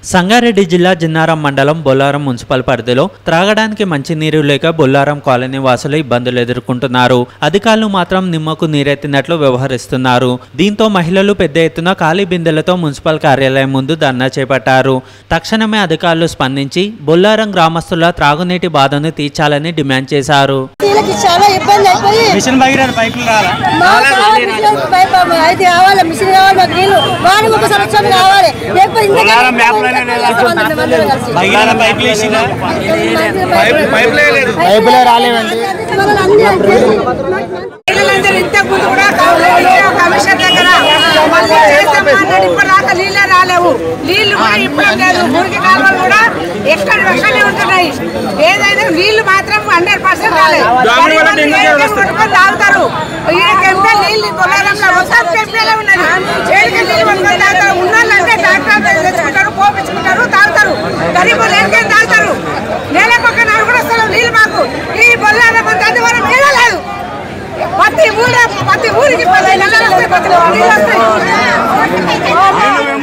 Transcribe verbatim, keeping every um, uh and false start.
సంగారెడ్డి జిల్లా జిన్నారం మండలం బొల్లారం మున్సిపల్ పరిధిలో త్రాగడానికి మంచినీరు లేక బొల్లారం కాలనీ వాసులు ఇబ్బందులు ఎదుర్కొంటున్నారు. అధికారులు మాత్రం నిమ్మకు నీరెత్తినట్లు వ్యవహరిస్తున్నారు. దీంతో మహిళలు పెద్ద ఎత్తున ఖాళీ బిందెలతో మున్సిపల్ కార్యాలయం ముందు ధర్నా చేపట్టారు. తక్షణమే అధికారులు స్పందించి బొల్లారం గ్రామస్తుల త్రాగునీటి బాధను తీర్చాలని డిమాండ్ చేశారు. ఇంతకుముందు కూడా కమిషన్ దగ్గర మళ్ళీ చేస్తామన్నాడు. ఇప్పటిదాకా నీళ్ళే రాలేవు. నీళ్లు కూడా ఇప్పుడు లేదు. మురికి కాలువలు కూడా ఎక్కడ ఎక్కడే ఉంటున్నాయి. ఏదైనా నీళ్లు మాత్రం హండ్రెడ్ పర్సెంట్ రాలేదు. కొట్టుకొని తాగుతారు. ఈయనకెంటే నీళ్ళు బొల్లారంలో మొత్తం పెంపేలా ఉన్నది. ఏడికి నీళ్ళు పట్టుకొని తాగుతారు. ఉన్నోళ్ళంటే డాక్టర్ తెచ్చుకుంటారు, పోపించుకుంటారు, తాగుతారు. గరీబులు ఏడికే తాగుతారు. నెలకొక నలుగురు వస్తారు నీళ్ళు మాకు. ఈ బొల్లారం అంత వరం లేదు. ప్రతి ఊరు ప్రతి ఊరికి పది నెలలు వస్తాయి, ప్రతి నీళ్ళు వస్తాయి.